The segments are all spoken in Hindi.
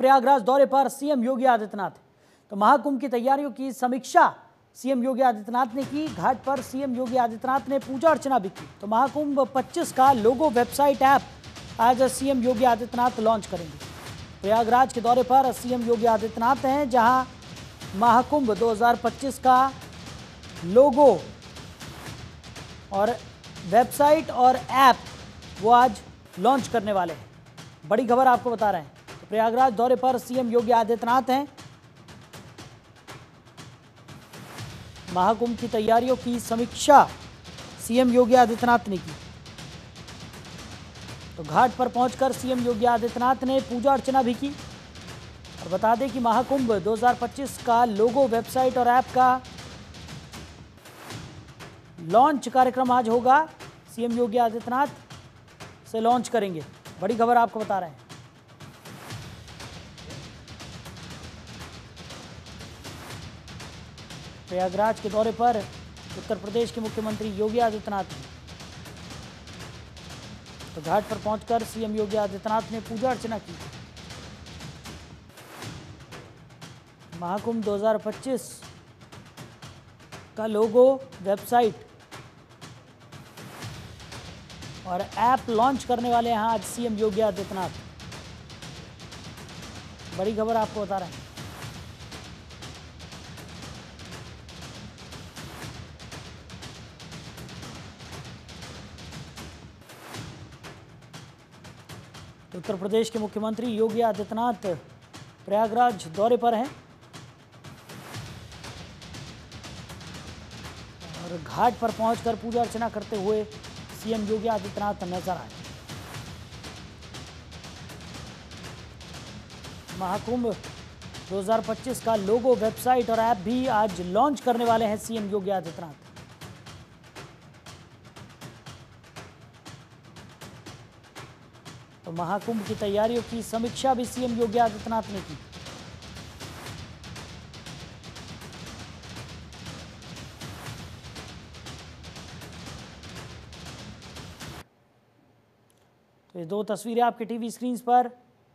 प्रयागराज दौरे पर सीएम योगी आदित्यनाथ। तो महाकुंभ की तैयारियों की समीक्षा सीएम योगी आदित्यनाथ ने की। घाट पर सीएम योगी आदित्यनाथ ने पूजा अर्चना भी की। तो महाकुंभ 25 का लोगो वेबसाइट ऐप आज सीएम योगी आदित्यनाथ लॉन्च करेंगे। प्रयागराज के दौरे पर सीएम योगी आदित्यनाथ हैं, जहां महाकुंभ 2025 का लोगो और वेबसाइट और ऐप वो आज लॉन्च करने वाले हैं। बड़ी खबर आपको बता रहे हैं। तो प्रयागराज दौरे पर सीएम योगी आदित्यनाथ हैं। महाकुंभ की तैयारियों की समीक्षा सीएम योगी आदित्यनाथ ने की। तो घाट पर पहुंचकर सीएम योगी आदित्यनाथ ने पूजा अर्चना भी की। और बता दें कि महाकुंभ 2025 का लोगो, वेबसाइट और ऐप का लॉन्च कार्यक्रम आज होगा। सीएम योगी आदित्यनाथ से लॉन्च करेंगे। बड़ी खबर आपको बता रहे हैं। प्रयागराज के दौरे पर उत्तर प्रदेश के मुख्यमंत्री योगी आदित्यनाथ हैं। तो घाट पर पहुंचकर सीएम योगी आदित्यनाथ ने पूजा अर्चना की। महाकुंभ 2025 का लोगो, वेबसाइट और ऐप लॉन्च करने वाले हैं आज सीएम योगी आदित्यनाथ। बड़ी खबर आपको बता रहे हैं। उत्तर प्रदेश के मुख्यमंत्री योगी आदित्यनाथ प्रयागराज दौरे पर हैं और घाट पर पहुंचकर पूजा अर्चना करते हुए सीएम योगी आदित्यनाथ नजर आए। महाकुंभ 2025 का लोगो, वेबसाइट और ऐप भी आज लॉन्च करने वाले हैं सीएम योगी आदित्यनाथ। तो महाकुंभ की तैयारियों की समीक्षा भी सीएम योगी आदित्यनाथ ने की। तो ये दो तस्वीरें आपके टीवी स्क्रीन पर।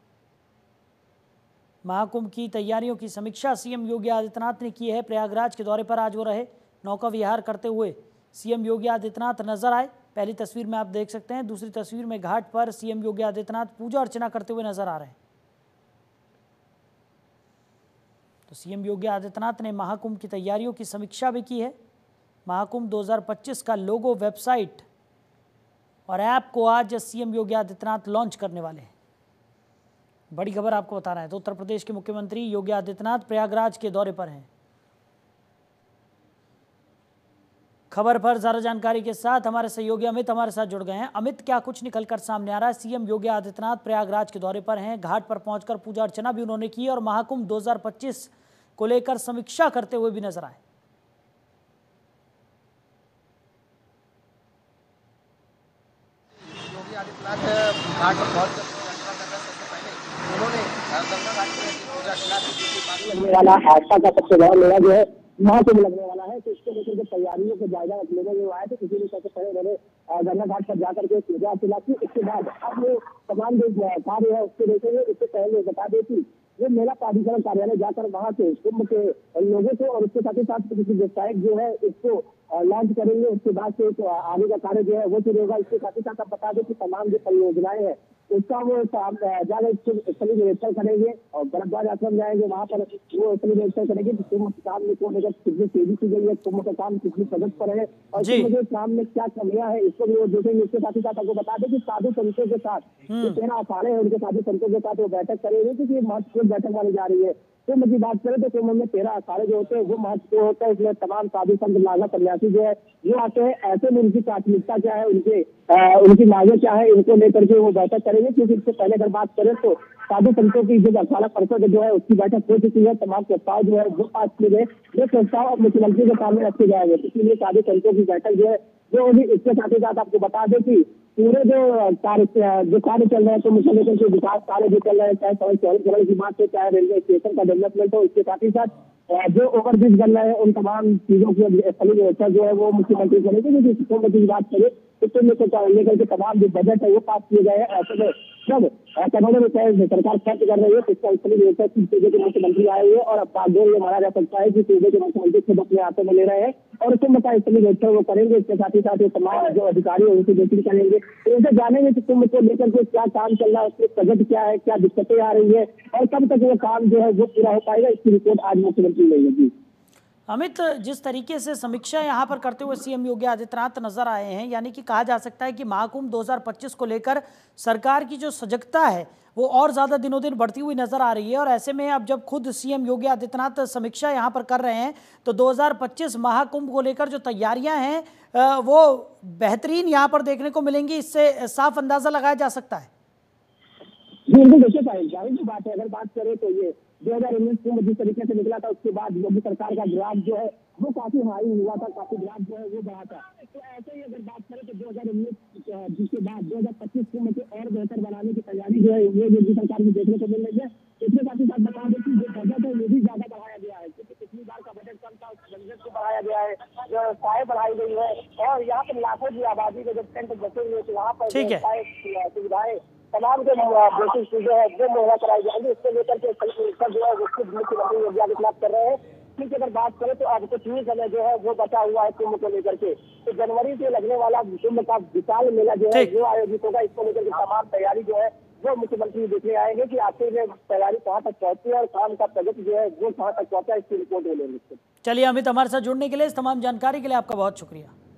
महाकुंभ की तैयारियों की समीक्षा सीएम योगी आदित्यनाथ ने की है। प्रयागराज के दौरे पर आज वो रहे। नौका विहार करते हुए सीएम योगी आदित्यनाथ नजर आए। पहली तस्वीर में आप देख सकते हैं। दूसरी तस्वीर में घाट पर सीएम योगी आदित्यनाथ पूजा अर्चना करते हुए नजर आ रहे हैं। तो सीएम योगी आदित्यनाथ ने महाकुंभ की तैयारियों की समीक्षा भी की है। महाकुंभ 2025 का लोगो, वेबसाइट और ऐप को आज सीएम योगी आदित्यनाथ लॉन्च करने वाले हैं। बड़ी खबर आपको बता रहे हैं। तो उत्तर प्रदेश के मुख्यमंत्री योगी आदित्यनाथ प्रयागराज के दौरे पर हैं। खबर पर ज्यादा जानकारी के साथ हमारे सहयोगी अमित हमारे साथ जुड़ गए हैं। अमित, क्या कुछ निकलकर सामने आ रहा है? सीएम योगी आदित्यनाथ प्रयागराज के दौरे पर हैं। घाट पर पहुंचकर पूजा अर्चना भी उन्होंने की और महाकुंभ 2025 को लेकर समीक्षा करते हुए भी नजर आए। योगी आदित्यनाथ घाट पर पहुंचकर पूजा अर्चना कर रहे हैं। सबसे पहले उन्होंने गंगा घाट पर पूजा अर्चना की। लगने वाला आस्था का सबसे बड़ा मेला जो है महाकुंभ लगने वाला है, तो इसको लेकर के तैयारियों को जायजा लेने जो आए थे, इसीलिए सबसे पहले उन्होंने गंगा घाट पर जाकर के पूजा अर्चना की। इसके बाद अब तमाम जो कार्य है उसको देखेंगे। इससे पहले बता दें कि ये मेला प्राधिकरण कार्यालय जाकर वहाँ के कुंभ के लोगों को और उसके साथ ही साथ वेबसाइट जो है इसको लॉन्च करेंगे। उसके बाद से आगे का कार्य जो है वो शुरू होगा। इसके साथ ही साथ आप बता दें कि तमाम जो परियोजनाएं हैं उसका वो जाकर स्थलीय निरीक्षण करेंगे और बरद्वार आश्रम जाएंगे। वहाँ पर वो स्थलीय निरीक्षण करेंगे कि कुंभ काम में को लेकर कितनी तेजी की गई है, कुंभ का काम कितनी प्रगति पर है और कुंभ के काम में क्या कमियां है, इसको भी वो देखेंगे। इसके साथ ही साथ आपको बता दें कि साधु संतों के साथ जो 13 अखाड़े हैं उनके साधु संतों के साथ वो बैठक करेंगे, क्योंकि ये महत्वपूर्ण बैठक मानी जा रही है। कुंभ की बात करें तो कुंभ में 13 अखाड़े जो होते हैं वो महत्वपूर्ण होता है। इसमें तमाम साधु संत, नागा, सन्यासी जो है वो आते हैं। ऐसे में उनकी प्राथमिकता क्या है, उनकी मांगे क्या है, इनको लेकर के वो बैठक करेंगे। क्योंकि इससे पहले अगर बात करें तो साधु संतों की जो अखाड़ा परिषद जो है उसकी बैठक हो चुकी है। तमाम प्रस्ताव जो है वो पास किए गए, जो प्रस्ताव अब मुख्यमंत्री के सामने रखे जाएंगे। इसीलिए साधु संतों की बैठक जो है जो अभी इसके साथ ही साथ आपको बता दें कि पूरे जो कार्य चल रहे हैं कुंभ को लेकर के विकास कार्य जो चल रहे हैं, चाहे सड़क चौड़ीकरण की बात हो, चाहे रेलवे स्टेशन का डेवलपमेंट हो, इसके साथ ही साथ जो ओवरब्रिज बन रहे हैं उन तमाम चीजों की स्थलीय व्यवस्था जो है वो मुख्यमंत्री करेंगे। क्योंकि कुंभ की बात करें तो लेकर के तमाम जो बजट है वो पास किए गए हैं। ऐसे में जब करोड़ों रुपए सरकार खर्च कर रही है तो इसका स्थलीय व्यवस्था सूबे के मुख्यमंत्री आए हुए और अब बागडोर ये माना जा सकता है कि सूबे के मुख्यमंत्री खुद अपने हाथों में ले रहे हैं और कुंभ का स्थलीय व्यवस्था वो करेंगे। इसके साथ ही साथ ये तमाम जो अधिकारी है उनकी ड्यूटी करेंगे, तो उनसे जानेंगे कि कुंभ को लेकर के क्या काम चल रहा है, उसकी प्रगति क्या है, क्या दिक्कतें आ रही है और कब तक वो काम जो है वो पूरा हो पाएगा। इसकी रिपोर्ट आज मुख्यमंत्री लेंगे। अमित, जिस तरीके से समीक्षा यहाँ पर करते हुए सीएम योगी आदित्यनाथ नजर आए हैं, यानी कि कहा जा सकता है कि महाकुंभ 2025 को लेकर सरकार की जो सजगता है वो और ज़्यादा दिनों दिन बढ़ती हुई नजर आ रही है। और ऐसे में अब जब खुद सीएम योगी आदित्यनाथ समीक्षा यहाँ पर कर रहे हैं तो 2025 महाकुंभ को लेकर जो तैयारियां हैं वो बेहतरीन यहाँ पर देखने को मिलेंगी, इससे साफ अंदाजा लगाया जा सकता है। बिल्कुल, देखिए जाहिर सी बात है, अगर बात करें तो ये 2019 कुंभ जिस तरीके से निकला था उसके बाद योगी सरकार का ग्राफ जो है वो काफी हाई हुआ था, काफी ग्राफ जो है वो बढ़ा था। तो ऐसे ही अगर बात करें तो 2019 जिसके बाद 2025 कुंभ को और बेहतर बनाने की तैयारी जो है वो योगी सरकार की देखने को मिल रही है। इसके साथ ही साथ बता दें कि जो बजट है वो भी ज्यादा बढ़ाया गया है, क्योंकि पिछली बार का बजट कम था, उस बजट को बढ़ाया गया है, व्यवस्थाएं बढ़ाई गई है और यहाँ पर लाखों की आबादी के जब टेंट बचे हुए तो वहाँ पर सुविधाएं तमाम जो बेसिक चीजें हैं वो मुहैया कराई जाएंगी। इसको लेकर के जो है उसकी मुख्यमंत्री योगी आदित्यनाथ कर रहे हैं। की अगर बात करें तो अब कुछ ही समय जो है वो बचा हुआ है कुंभ को लेकर के, तो जनवरी से लगने वाला कुंभ का विशाल मेला जो है वो आयोजित होगा। इसको लेकर के तमाम तैयारी जो है वो मुख्यमंत्री देखने आएंगे कि आखिर में तैयारी कहाँ तक पहुंची है और काम का प्रगति जो है वो कहाँ तक पहुंचा, इसकी रिपोर्ट ले लेंगे। चलिए अमित, हमारे साथ जुड़ने के लिए, इस तमाम जानकारी के लिए आपका बहुत शुक्रिया।